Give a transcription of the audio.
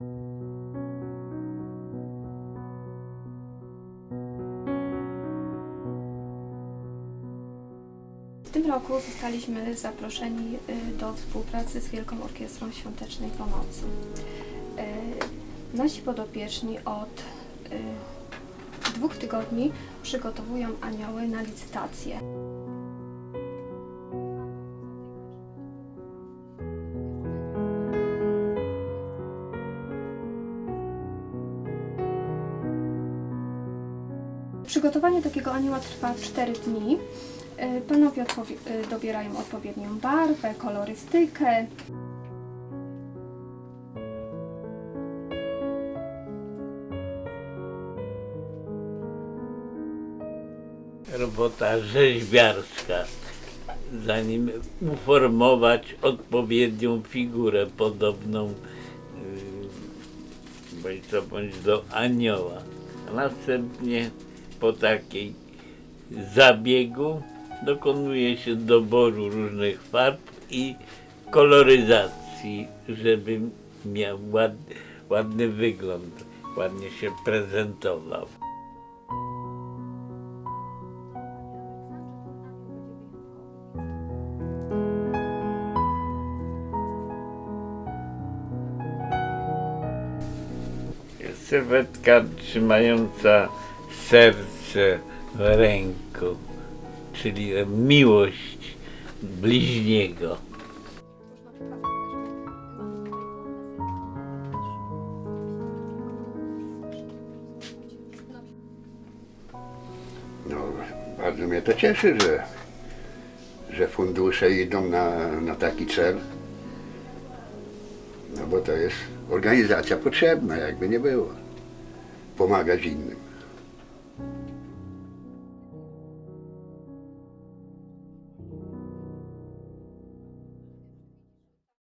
W tym roku zostaliśmy zaproszeni do współpracy z Wielką Orkiestrą Świątecznej Pomocy. Nasi podopieczni od 2 tygodni przygotowują anioły na licytację. Przygotowanie takiego anioła trwa 4 dni. Panowie dobierają odpowiednią barwę, kolorystykę. Robota rzeźbiarska, zanim uformować odpowiednią figurę podobną bądź do anioła. A następnie po takiej zabiegu dokonuje się doboru różnych farb i koloryzacji, żeby miał ładny wygląd, ładnie się prezentował. Sylwetka trzymająca serce w ręku, czyli miłość bliźniego. No, bardzo mnie to cieszy, że fundusze idą na taki cel. No bo to jest organizacja potrzebna, jakby nie było. Pomagać innym.